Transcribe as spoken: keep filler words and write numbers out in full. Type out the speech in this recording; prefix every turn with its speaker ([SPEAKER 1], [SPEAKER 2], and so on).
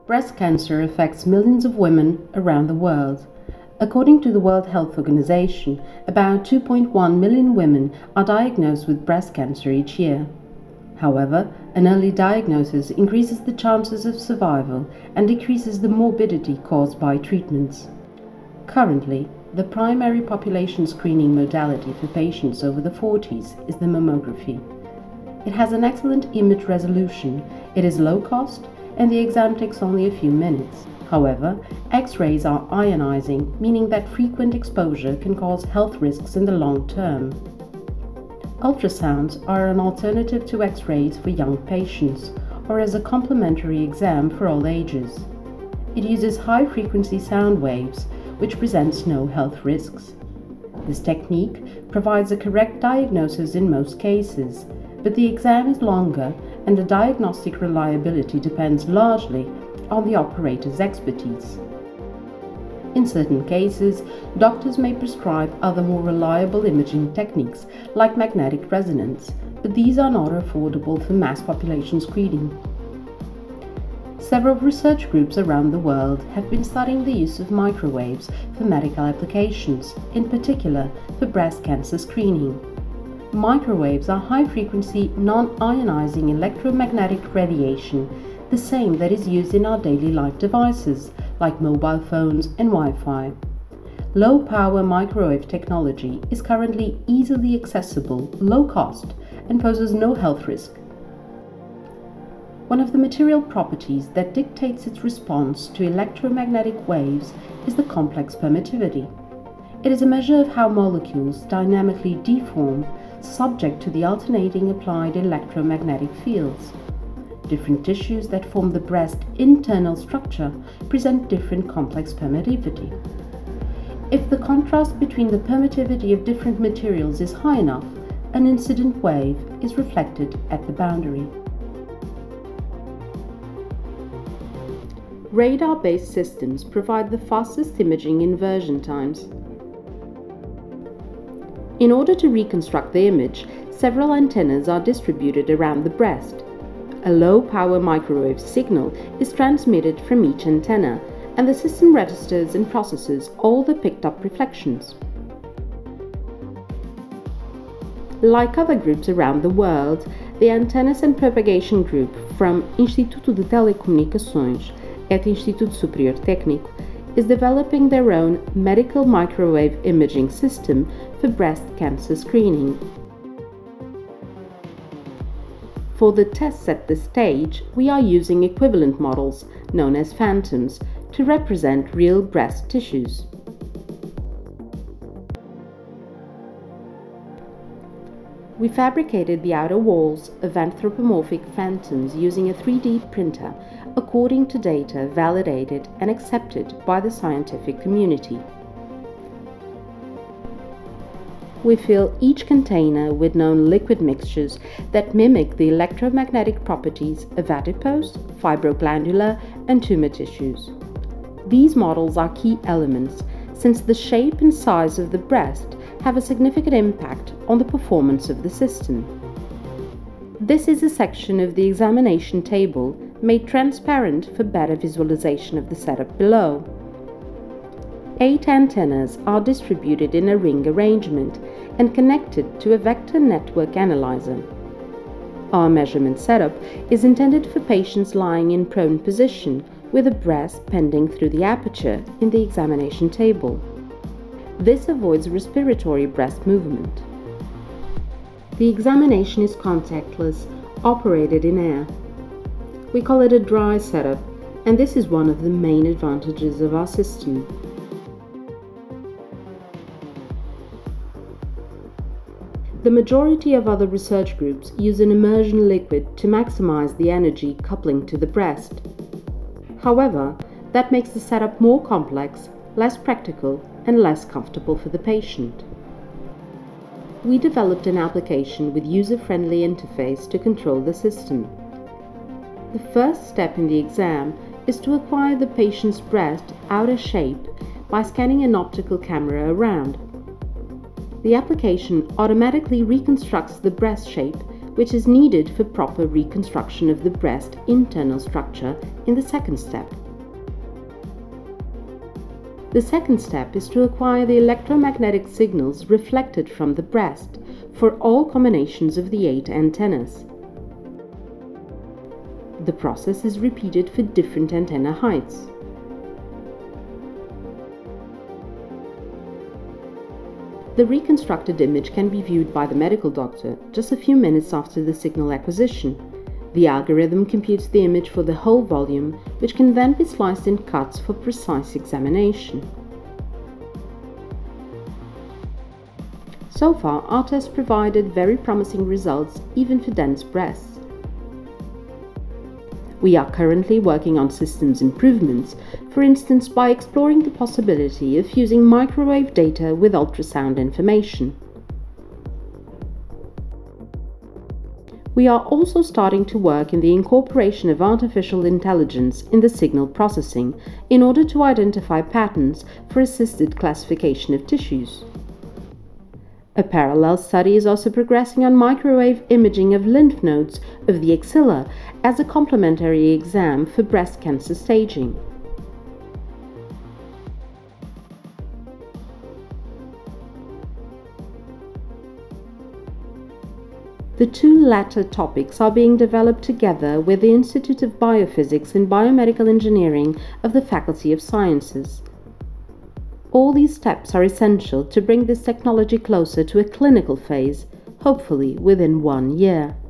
[SPEAKER 1] Breast cancer affects millions of women around the world. According to the World Health Organization, about two point one million women are diagnosed with breast cancer each year. However, an early diagnosis increases the chances of survival and decreases the morbidity caused by treatments. Currently, the primary population screening modality for patients over the forties is the mammography. It has an excellent image resolution, it is low cost, and the exam takes only a few minutes. However, X-rays are ionizing, meaning that frequent exposure can cause health risks in the long term. Ultrasounds are an alternative to X-rays for young patients, or as a complementary exam for all ages. It uses high-frequency sound waves, which presents no health risks. This technique provides a correct diagnosis in most cases, but the exam is longer and the diagnostic reliability depends largely on the operator's expertise. In certain cases, doctors may prescribe other more reliable imaging techniques like magnetic resonance, but these are not affordable for mass population screening. Several research groups around the world have been studying the use of microwaves for medical applications, in particular for breast cancer screening. Microwaves are high-frequency, non-ionizing electromagnetic radiation, the same that is used in our daily life devices, like mobile phones and Wi-Fi. Low-power microwave technology is currently easily accessible, low-cost, and poses no health risk. One of the material properties that dictates its response to electromagnetic waves is the complex permittivity. It is a measure of how molecules dynamically deform subject to the alternating applied electromagnetic fields. Different tissues that form the breast internal structure present different complex permittivity. If the contrast between the permittivity of different materials is high enough, an incident wave is reflected at the boundary. Radar-based systems provide the fastest imaging inversion times. In order to reconstruct the image, several antennas are distributed around the breast. A low-power microwave signal is transmitted from each antenna, and the system registers and processes all the picked-up reflections. Like other groups around the world, the Antennas and Propagation Group from Instituto de Telecomunicações at Instituto Superior Técnico is developing their own medical microwave imaging system for breast cancer screening. For the tests at this stage, we are using equivalent models, known as phantoms, to represent real breast tissues. We fabricated the outer walls of anthropomorphic phantoms using a three D printer according to data validated and accepted by the scientific community. We fill each container with known liquid mixtures that mimic the electromagnetic properties of adipose, fibroglandular, and tumor tissues. These models are key elements since the shape and size of the breast have a significant impact on the performance of the system. This is a section of the examination table made transparent for better visualization of the setup below. Eight antennas are distributed in a ring arrangement and connected to a vector network analyzer. Our measurement setup is intended for patients lying in prone position with a breast pending through the aperture in the examination table. This avoids respiratory breast movement. The examination is contactless, operated in air. We call it a dry setup, and this is one of the main advantages of our system. The majority of other research groups use an immersion liquid to maximize the energy coupling to the breast. However, that makes the setup more complex, less practical, and less comfortable for the patient. We developed an application with user-friendly interface to control the system. The first step in the exam is to acquire the patient's breast outer shape by scanning an optical camera around. The application automatically reconstructs the breast shape which is needed for proper reconstruction of the breast internal structure in the second step. The second step is to acquire the electromagnetic signals reflected from the breast for all combinations of the eight antennas. The process is repeated for different antenna heights. The reconstructed image can be viewed by the medical doctor just a few minutes after the signal acquisition. The algorithm computes the image for the whole volume, which can then be sliced in cuts for precise examination. So far, our test provided very promising results even for dense breasts. We are currently working on systems improvements, for instance by exploring the possibility of fusing microwave data with ultrasound information. We are also starting to work in the incorporation of artificial intelligence in the signal processing in order to identify patterns for assisted classification of tissues. A parallel study is also progressing on microwave imaging of lymph nodes of the axilla as a complementary exam for breast cancer staging. The two latter topics are being developed together with the Institute of Biophysics and Biomedical Engineering of the Faculty of Sciences. All these steps are essential to bring this technology closer to a clinical phase, hopefully within one year.